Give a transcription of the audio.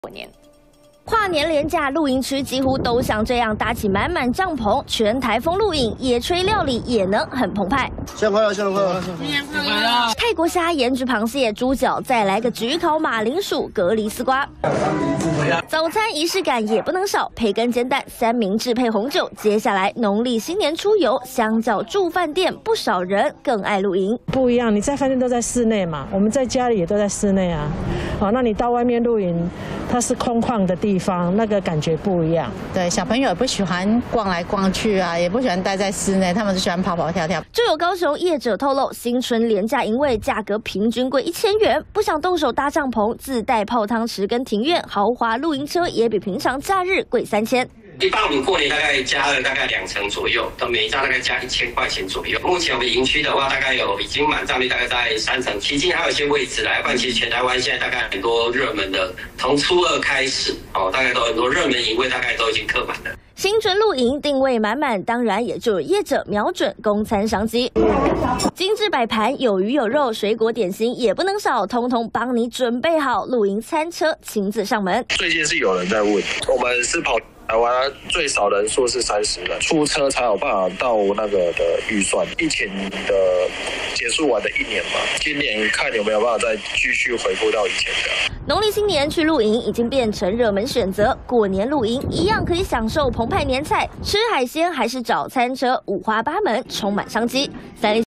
过年。跨年连假，露营区几乎都像这样搭起满满帐篷，全台风露营，野炊料理也能很澎湃。 新年快乐，新年快乐， 新年快乐！ 泰国虾、盐焗螃蟹、猪脚，再来个焗烤马铃薯、蛤蜊丝瓜。早餐仪式感也不能少，培根煎蛋、三明治配红酒。接下来农历新年出游，相较住饭店，不少人更爱露营。 不一样，你在饭店都在室内嘛，我们在家里也都在室内啊。好，那你到外面露营，它是空旷的地方，那个感觉不一样。 对，小朋友也不喜欢逛来逛去啊，也不喜欢待在室内，他们只喜欢跑跑跳跳。 就有高雄业者透露，新春连假营位价格平均贵1000元，不想动手搭帐篷，自带泡汤池跟庭院，豪华露营车也比平常假日贵3000。 一般我们过年大概加了大概2成左右，到每一家大概加1000块钱左右。目前我们营区的话，大概已经满帐率大概在3成，期间还有一些位置来，不然其实全台湾现在大概很多热门的，从初2开始大概都很多热门营位大概都已经客满了。 新春露营定位满满，当然也就有业者瞄准供餐商机。精致摆盘，有鱼有肉，水果点心也不能少，通通帮你准备好。露营餐车亲自上门。 最近是有人在问，我们是跑台湾最少人数是30人，出车才有办法到那个的预算。疫情的结束完的1年嘛，今年看有没有办法再继续回复到以前的。 农历新年去露营已经变成热门选择，过年露营一样可以享受澎湃年菜，吃海鲜还是找餐车，五花八门，充满商机。